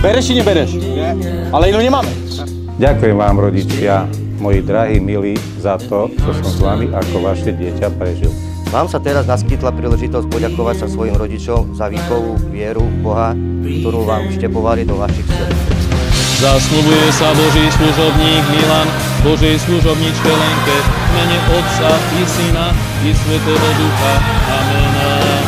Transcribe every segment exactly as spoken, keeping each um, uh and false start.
Bereš či nebereš? Nie. Ale inú nemáme. Ďakujem vám, rodičia, moji drahí, milí, za to, čo som s vami ako vaše dieťa prežil. Vám sa teraz naskytla príležitosť poďakovať sa svojim rodičom za výchovu, vieru, Boha, ktorú vám vštepovali do vašich srdc. Zasľubuje sa Boží služobník Milan, Božej služobničke Lenke, v mene Otca i Syna i Svätého Ducha. Amen.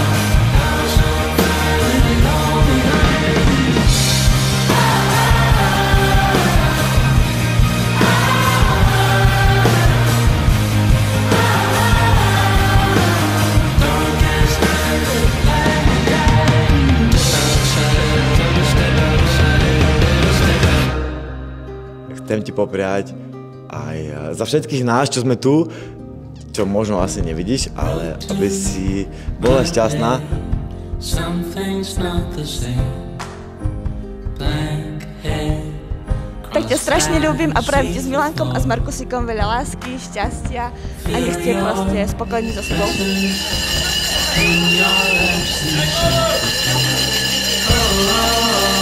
Chcem ti popriať aj za všetkých nás, čo sme tu, čo možno asi nevidíš, ale aby si bola šťastná. Tak ťa strašne ľúbim a prajem ti s Milankom a s Markusikom veľa lásky, šťastia a nech ste proste spokojní so sebou. Oh, oh, oh.